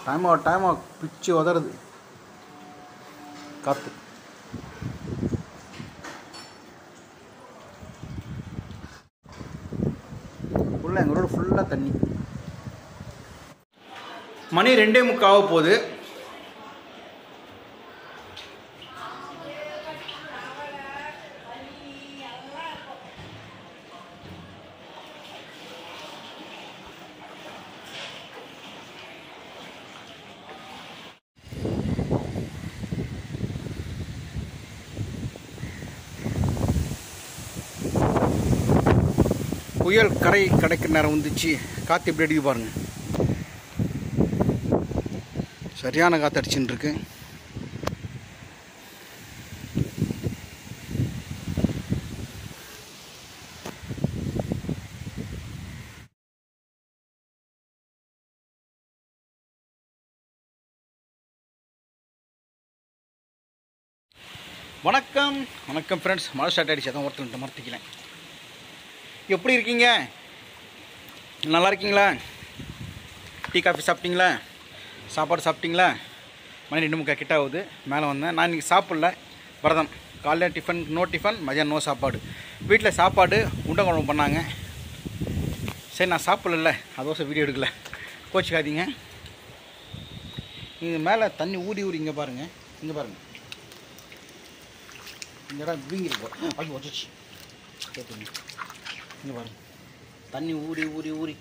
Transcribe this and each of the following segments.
Time பிச்சு உதறது காற்று. ஃபுல்லாக எங்கள் ரோடு ஃபுல்லாக தண்ணி. மணி 2:45 ஆக போகுது. புயல் கரை கிடைக்கிற நேரம் வந்துச்சு. காற்று எப்படி அடிக்க பாருங்க. சரியான காற்று அடிச்சுன்னு இருக்கு. வணக்கம் வணக்கம் ஃப்ரெண்ட்ஸ். மழை ஸ்டார்ட் ஆகிடுச்சு. அதான் ஒருத்தர் மறுத்திக்கலாம். எப்படி இருக்கீங்க? நல்லா இருக்கீங்களா? டீ காஃபி சாப்பிட்டீங்களா? சாப்பாடு சாப்பிட்டீங்களா? மணி 2:45 கிட்ட ஆகுது. மேலே வந்தேன். நான் இன்றைக்கி சாப்பிடல, விரதம். காலைல டிஃபன் நோ டிஃபன், மதியம் நோ சாப்பாடு. வீட்டில் சாப்பாடு உண்டை குழம்பு பண்ணாங்க. சரி, நான் சாப்பிடல, அதோசை வீடியோ எடுக்கல, கோச்சிக்காதீங்க. இது மேலே தண்ணி ஊறி இங்கே பாருங்கள், இங்கே பாருங்கள். இந்த இடம் வீங்கிருக்கு. அது வச்சிச்சு கேட்டுங்க. இங்கே பாருங்க, தண்ணி ஊறி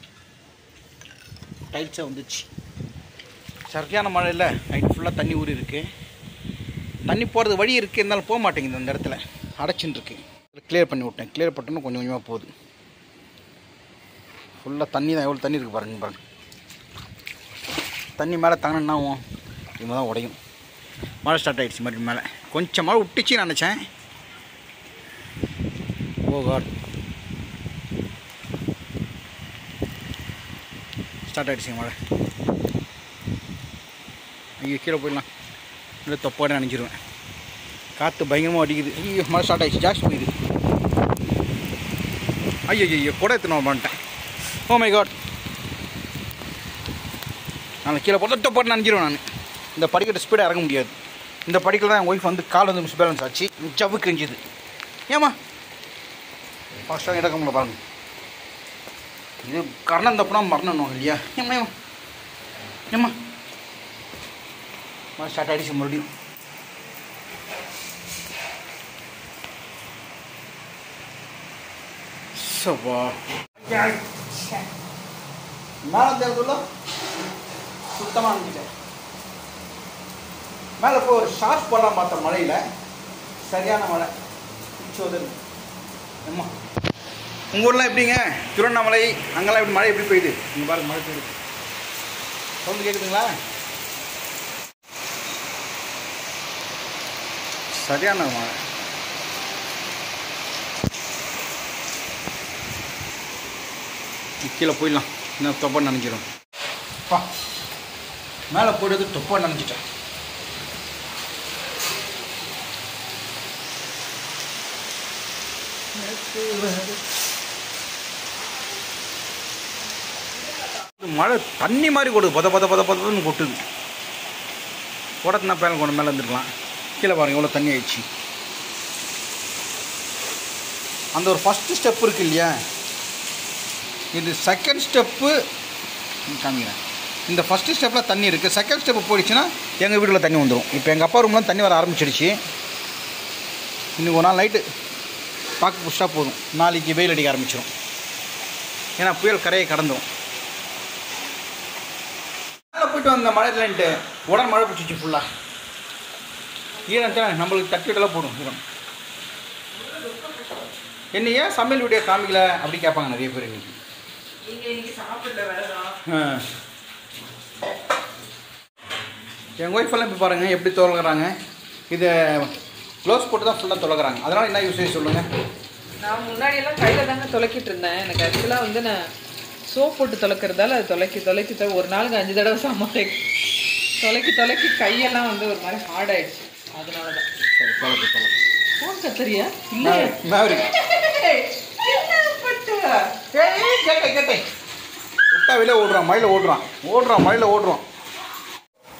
டைட்ஸாக வந்துச்சு. சரியான மழை இல்லை, நைட் ஃபுல்லாக தண்ணி ஊறி இருக்குது. தண்ணி போகிறது வழி இருக்குது, இருந்தாலும் போக மாட்டேங்குது. அந்த இடத்துல அடைச்சின்னு இருக்கு. கிளியர் பண்ணி விட்டேன். கிளியர் பண்ணணும், கொஞ்சம் கொஞ்சமாக போகுது. ஃபுல்லாக தண்ணி தான். எவ்வளோ தண்ணி இருக்குது பாருங்க. தண்ணி மேலே தாங்கினா ஆகும், இவங்க தான் உடையும். மழை ஸ்டார்ட் ஆகிடுச்சு மறுபடியும் மேலே. கொஞ்சம் மழை விட்டுச்சு நினச்சேன். ஓ காட், ஸ்டார்ட் ஆகிடுச்சு மழை. ஐயோ, கீழே போயிடலாம், இல்லை தொப்பாடு நினைச்சிருவேன். காற்று பயங்கரமாக அடிக்குது. ஐயோ, மழை ஸ்டார்ட் ஆகிடுச்சு. ஜாஸ்தி போயிடுது. ஐயோ, கூட எடுத்துன்னு பண்ணிட்டேன். ஓ மை காட், நான் கீழே போட்டு தொப்பாடு நினைச்சிருவேன். நான் இந்த படிக்கட்டு ஸ்பீடாக இறங்க முடியாது. இந்த படிக்கல தான் என் ஒய்ஃப் வந்து கால் வந்து மிஸ்பேலன்ஸ் ஆச்சு. ஜவ்வு கிழிஞ்சுது. ஏம்மா ஃபாஸ்ட்டாக இறக்க முடியல பாருங்க. இது கரணம் தப்புனா மரணம் இல்லையா? ஏம்மா ஸ்டார்ட் ஆகிடுச்சு மறுபடியும். சப்பா மேலே தேர்தல சுத்தமாக இருந்துட்டேன். மேலே இப்போ ஒரு ஷார்ட் போடலாம் பார்த்தேன். மழையில் சரியான மழை பிடிச்சோது. அம்மா, உங்கள் ஊர்லாம் எப்படிங்க? திருவண்ணாமலை அங்கெல்லாம் எப்படி மழை எப்படி பெய்யுது? இங்கே பாருங்க, மழை பெய்யுது. சவுண்டு கேட்குதுங்களா? சரியான மழை. கீழே போயிடலாம், இன்னும் தொப்பை நினைஞ்சிடும். பா, மேலே போய்ட்டு தொப்பை நினைச்சிட்டேன். மழை தண்ணி மாதிரி கொடு, பதன்னு கொட்டுது. குடத்துனா பேனல் கொண்டு மேலே வந்துருக்கலாம். கீழே பாருங்கள் எவ்வளோ தண்ணி ஆயிடுச்சு. அந்த ஒரு ஃபஸ்ட்டு ஸ்டெப்பு இருக்குது இல்லையா, இது செகண்ட் ஸ்டெப்பு காமிக்கிறேன். இந்த ஃபஸ்ட்டு ஸ்டெப்பில் தண்ணி இருக்குது. செகண்ட் ஸ்டெப்பு போயிடுச்சுன்னா எங்கள் வீட்டில் தண்ணி வந்துடும். இப்போ எங்கள் அப்பா ரூம்லாம் தண்ணி வர ஆரம்பிச்சிடுச்சு. இன்னைக்கு ஒரு நாள் நைட்டு பார்க்க புஷ்டாக போதும், நாளைக்கு வெயில் அடிக்க ஆரம்பிச்சிடும். ஏன்னா புயல் கரையை கடந்துடும். மேலே போய்ட்டு வந்த மழையிலன்ட்டு உடனே மழை பிடிச்சிச்சு ஃபுல்லாக. ஈரத்தை நம்மளுக்கு தட்டிவிட்டெல்லாம் போடும் ஈரம். என்ன ஏன் சமையல் வீடியோ காமிக்கல அப்படி கேட்பாங்க நிறைய பேர். இன்னைக்கு எங்கள் ஒய்ஃபெல்லாம் இப்போ பாருங்கள் எப்படி தொலைகிறாங்க. இதை க்ளோஸ் போட்டு தான் ஃபுல்லாக தொலைகிறாங்க. அதனால் என்ன யூஸ் சொல்லுங்கள்? நான் முன்னாடியெல்லாம் கையில் தாங்க தொலைக்கிட்டு இருந்தேன். எனக்கு ஆக்சுவலாக வந்து நான் சோப் போட்டு தொலைக்கிறதால அது தொலைக்கி ஒரு நாளுக்கு 5 தடவை சாமான் தொலைக்கி கையெல்லாம் வந்து ஒரு மாதிரி ஹார்ட் ஆகிடுச்சு. அதனால தான் ஃபோன் கத்தரியா இல்லை கேட்டேன் விட்டா வெளியே ஓடுறான், மழையில் ஓடுறான்.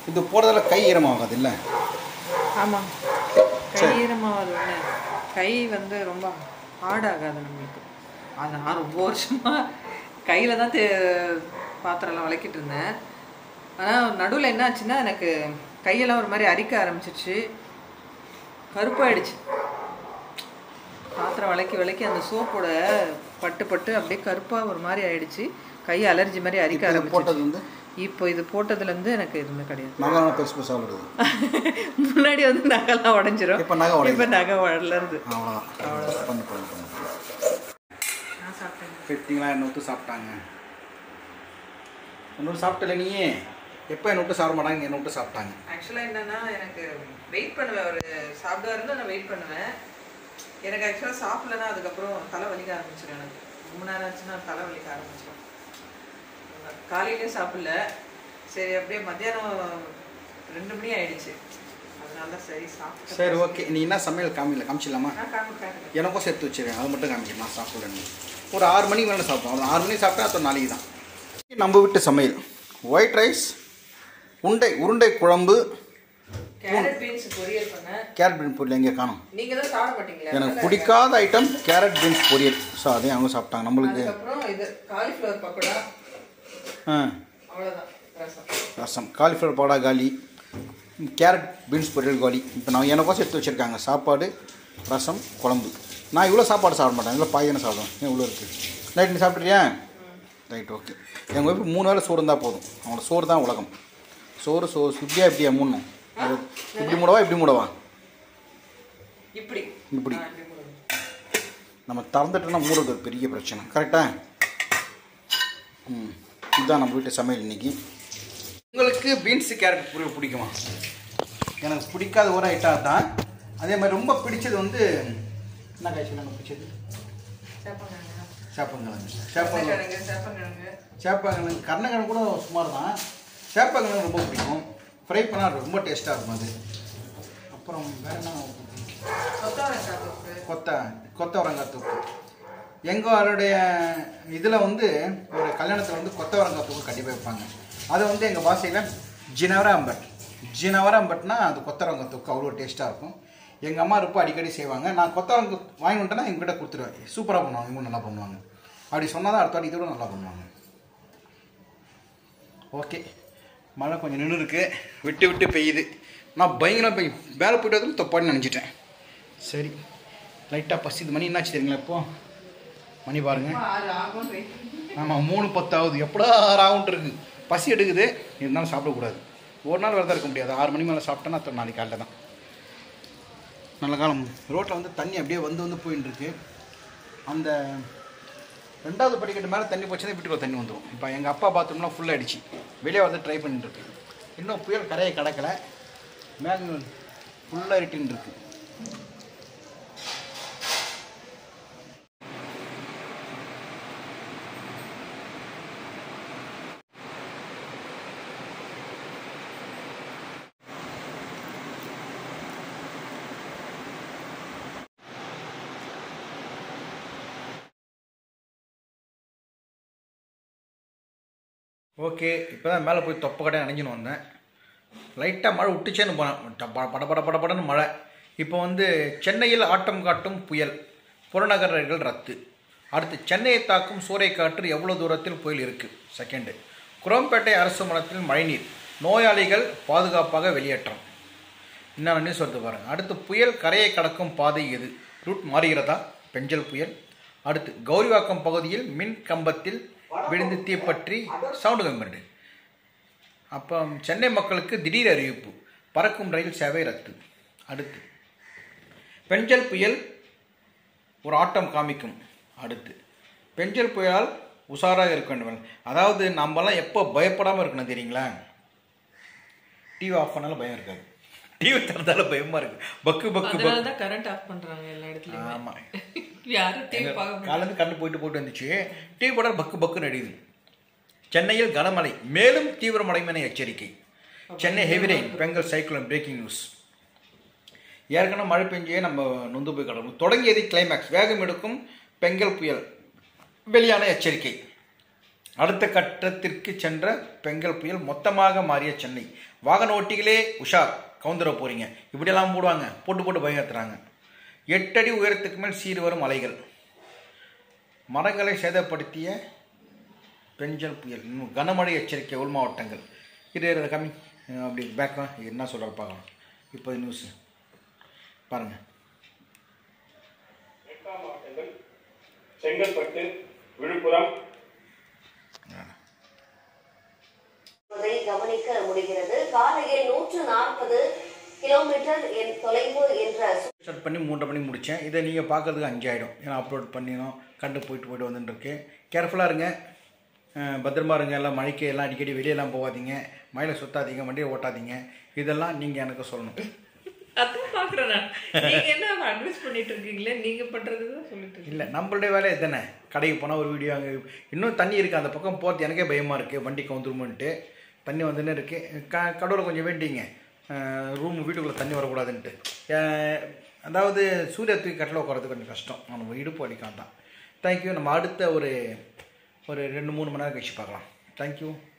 இது போடுறதுல கை ஈரமாகாது இல்லை? ஆமாம், கை ஈரமாகாது. ஒன்று கை வந்து ரொம்ப ஹார்டாகாது நம்மளுக்கு. அது நான் ரொம்ப வருஷமாக கையில் தான் பாத்திரம்லாம் விளக்கிட்டு இருந்தேன். ஆனால் நடுவில் என்ன ஆச்சுன்னா எனக்கு கையெல்லாம் ஒரு மாதிரி அரிக்க ஆரம்பிச்சிச்சு, கருப்பாயிடுச்சு. பாத்திரம் விளக்கி அந்த சோப்போட பட்டு அப்படியே கருப்பாக ஒரு மாதிரி ஆயிடுச்சு. கை அலர்ஜி மாதிரி அரிக்க ஆரம்பிச்சு. இப்போ இது போட்டதுலேருந்து எனக்கு எதுவுமே கிடையாது. நகை பெருசு பெருசாக வருது. முன்னாடி வந்து நகைலாம் உடஞ்சிரும், இப்போ நகை வளருது. அவ்வளோதான். நான் சாப்பிட்டேன். ஃபிஃப்டிங்களா என்ன விட்டு சாப்பிட்டாங்க. இன்னொரு சாப்பிட்டல நீ எப்போ என்ன விட்டு சாப்பிட மாட்டாங்க, என்ன விட்டு சாப்பிட்டாங்க. ஆக்சுவலாக என்னன்னா எனக்கு வெயிட் பண்ணுவேன், ஒரு சாப்பிடுவாருன்னு நான் வெயிட் பண்ணுவேன். எனக்கு ஆக்சுவலாக சாப்பிடலன்னா அதுக்கப்புறம் தலை வலிக்க ஆரம்பிச்சிடும். எனக்கு ரொம்ப நேரம் ஆச்சுன்னா தலை வலிக்க ஆரம்பிச்சிடும். காலையிலேயே சாப்பிடல, சரி அப்படியே மத்தியானம் 2 மணி ஆயிடுச்சு, அதனால தான் சரி சாப்பிட்டு. சரி ஓகே, நீ என்ன சமையல் காமிச்சிடலாமா? காமிக்கிறேன். எனக்கும் சேர்த்து வச்சுருக்கேன், அது மட்டும் காமிக்கிறேன். நான் சாப்பிட்றேன். ஒரு 6 மணிக்கு மேலே சாப்பிடுவோம். 6 மணிக்கு சாப்பிட்டா அப்புறம் நாளைக்கு தான் நம்ம வீட்டு சமையல். ஒயிட் ரைஸ், உருண்டை குழம்பு, கேரட் பீன்ஸ் பொரியல் பண்ணேன். கேரட் பீன்ஸ் பொரியல் எங்கே காணும்? நீங்கள் தான் சாப்பிட மாட்டீங்களா? எனக்கு பிடிக்காத ஐட்டம் கேரட் பீன்ஸ் பொரியல். ஸோ அதையும் அவங்க சாப்பிட்டாங்க. நம்மளுக்கு அப்புறம் இது காலிஃப்ளவர் பக்கோடா, அவ்வளோதான். ரசம், காலிஃப்ளவர் பக்கோடா காலி, கேரட் பீன்ஸ் பொரியல் காலி. இப்போ நான் எனக்கும் சேர்த்து வச்சுருக்காங்க. சாப்பாடு, ரசம், குழம்பு. நான் இவ்வளோ சாப்பாடு சாப்பிட மாட்டேன், இவ்வளோ பாய் தானே சாப்பிடுவேன். ஏன் இவ்வளோ இருக்குது? நைட் நீ சாப்பிட்றியா? Right okay. எங்கள் வீட்டு 3 வேளை சோறு இருந்தால் போதும். அவங்களோட சோறு தான் உலகம். சோறு இப்படியா மூடணும்? இப்படி மூடவா இப்படி மூடவா? இப்படி நம்ம திறந்துட்டோன்னா மூடுறது ஒரு பெரிய பிரச்சனை. கரெக்டா? இதுதான் நம்ம வீட்டு சமையல் இன்னைக்கு. உங்களுக்கு பீன்ஸு கேரட் பொரியல் பிடிக்குமா? எனக்கு பிடிக்காத ஒரு ஐட்டம் தான். அதே மாதிரி ரொம்ப பிடிச்சது வந்து என்ன காய்ச்சல் எனக்கு பிடிச்சது? சேப்பங்கிழங்கு. கருணக்கிழங்கு கூட சுமார் தான். சேப்பங்கிழங்கு ரொம்ப பிடிக்கும். ஃப்ரை பண்ணால் ரொம்ப டேஸ்ட்டாக இருக்கும் அது. அப்புறம் வேறு என்ன? கொத்தவரங்காய் தூக்கு. எங்களுடைய இதில் வந்து ஒரு கல்யாணத்தில் வந்து கொத்தவரங்காய் தூக்கு கண்டிப்பாக வைப்பாங்க. அதை வந்து எங்கள் பாஷையில் ஜினவரம்பட்னா அது கொத்தவரங்காய் தூக்கு அவ்வளோ டேஸ்ட்டாக இருக்கும். எங்கள் அம்மா ரொம்ப அடிக்கடி செய்வாங்க. நான் கொத்தவரங்காய் வாங்கி வந்துட்டேன்னா எங்ககிட்ட கொடுத்துருவேன். சூப்பராக பண்ணுவாங்க, இவங்க நல்லா பண்ணுவாங்க. அப்படி சொன்னால் தான் அடுத்த வாட்டி இதோட நல்லா பண்ணுவாங்க. ஓகே, மழை கொஞ்சம் நின்று இருக்கு, விட்டு பெய்யுது. நான் பயங்கரம் பெய்யும். வேலை போய்ட்டு வந்து தப்பான்னு நினச்சிட்டேன். சரி, லைட்டாக பசிது. மணி என்னாச்சு தெரியுங்களா? இப்போது மணி பாருங்கள். ஆமாம், 3:10 எப்படா 6 ஆகுன்ட்டு இருக்குது. பசி எடுக்குது, இருந்தாலும் சாப்பிடக்கூடாது. ஒரு நாள் வரதான் இருக்க முடியாது. 6 மணி மேலே சாப்பிட்டேன்னா அப்புறம் நாளைக்கு காலையில் தான். நல்ல காலம். ரோட்டில் வந்து தண்ணி அப்படியே வந்து போயின்னு இருக்கு. அந்த 2வது படிக்கட்டு மேலே தண்ணி போச்சுன்னா வீட்டுக்குள்ள தண்ணி வந்துடும். இப்போ எங்கள் அப்பா பாத்ரூம்லாம் ஃபுல்லாகிடுச்சு. வெளியே வந்து ட்ரை பண்ணிட்டுருக்கு. இன்னும் புயல் கரையை கடக்கலை, மேலே ஃபுல்லாக இருட்டின்னு இருக்கு. ஓகே, இப்போ தான் மேலே போய் தொப்பை கடை அணைஞ்சின்னு வந்தேன். லைட்டாக மழை விட்டுச்சேன்னு போனேன். படபடன்னு மழை. இப்போ வந்து சென்னையில் ஆட்டம் காட்டும் புயல், புறநகர் ரயில்கள் ரத்து. அடுத்து சென்னையை தாக்கும் சூறைக்காற்று எவ்வளோ தூரத்தில் புயல் இருக்குது. செகண்டு, குரோம்பேட்டை அரசு மரத்தில் மழைநீர், நோயாளிகள் பாதுகாப்பாக வெளியேற்றம். இன்னும் நியூஸ் வருது பாருங்கள். அடுத்து புயல் கரையை கடக்கும் பாதை எது? ரூட் மாறுகிறதா? பெஞ்சல் புயல். அடுத்து கௌரிவாக்கம் பகுதியில் மின் கம்பத்தில் விழுந்து தீப்பற்றி சவுண்டு கம்பெனி. அப்போ சென்னை மக்களுக்கு திடீர் அறிவிப்பு, பறக்கும் ரயில் சேவை ரத்து. அடுத்து பெஞ்சல் புயல் ஒரு ஆட்டம் காமிக்கும். அடுத்து பெஞ்சல் புயலால் உஷாராக இருக்க வேண்டும். அதாவது நம்மலாம் எப்போ பயப்படாமல் இருக்கணும் தெரியுங்களா? டிவி ஆஃப் பண்ணாலும் பயம் இருக்காது, டிவி திறந்தால பயமா இருக்கு. பக்கு கரண்ட் ஆஃப் பண்றாங்க எல்லா இடத்துலயும். ஆமா, யாரும் டிவி பார்க்க காலையில கரண்ட் போயிட்டு வந்துச்சு. டிவி போட பக்கு நடிக்குது. சென்னையில் கனமழை, மேலும் தீவிரமடையும் என எச்சரிக்கை. Chennai heavy rain, Fengal cyclone. Breaking news. ஏற்கனவே மழை பெஞ்சே நம்ம நொந்து போய் கிடக்கும். தொடங்கியது கிளைமேக்ஸ், வேகம் எடுக்கும் பெங்கல் புயல், வெளியான எச்சரிக்கை. அடுத்த கட்டத்திற்கு சென்ற பெங்கல் புயல் மொத்தமாக மாறிய சென்னை. வாகன ஓட்டிகளே உஷார், கவுந்தர போறீங்க. இப்படியெல்லாம் போடுவாங்க, போட்டு போட்டு பயங்கத்துறாங்க. 8 அடி உயரத்துக்கு மேல் சீறி வரும் அலைகள். மரங்களை சேதப்படுத்திய பெஞ்சல் புயல். இன்னும் கனமழை எச்சரிக்கை உள் மாவட்டங்கள். இது கம்மி அப்படி பேக்ரவுண்ட் என்ன சொல்கிற பார்க்கலாம். இப்போ நியூஸ் பாருங்கள். மாவட்டங்கள் செங்கல்பட்டு, விழுப்புரம் கவனிக்க முடிகிறது. காலையில் 140 கிலோமீட்டர் தொலைவு என்ற ஸ்டார்ட் பண்ணி 3:30 மணிக்கு முடித்தேன். இதை நீங்கள் பார்க்கறதுக்கு 5 ஆகிடும். ஏன்னா அப்லோட் பண்ணினோம், கண்டு போயிட்டு வந்துட்டுருக்கு. கேர்ஃபுல்லாக இருங்க, பத்திரமா இருங்க. எல்லாம் மழைக்கு எல்லாம் அடிக்கடி வெளியெல்லாம் போகாதீங்க, மழையில் சுற்றாதீங்க, வண்டியை ஓட்டாதீங்க. இதெல்லாம் நீங்கள் எனக்கு சொல்லணும். அதான் பார்க்குறேன் நான். நீங்கள் என்ன அட்வைஸ் பண்ணிட்டு இருக்கீங்களே, நீங்கள் பண்ணுறது தான் சொல்லிட்டு இல்லை, நம்மளுடைய வேலை எத்தனை. கடைக்கு போனால் ஒரு வீடியோ, அங்கே இன்னும் தண்ணி இருக்குது, அந்த பக்கம் போகிறது எனக்கே பயமாக இருக்குது. வண்டி கவுந்துருமன்ட்டு தண்ணி வந்துன்னு இருக்குது. கடவுளை கொஞ்சம் வேண்டிங்க, வீட்டுக்குள்ளே தண்ணி வரக்கூடாதுன்ட்டு. அதாவது சூரிய தூக்கி கட்டில் உட்காரது கொஞ்சம் கஷ்டம், நம்ம இடுப்பு வலிக்கான் தான். தேங்க்யூ. நம்ம அடுத்த ஒரு 2-3 மணி நேரம் கழிச்சு பார்க்கலாம். தேங்க்யூ.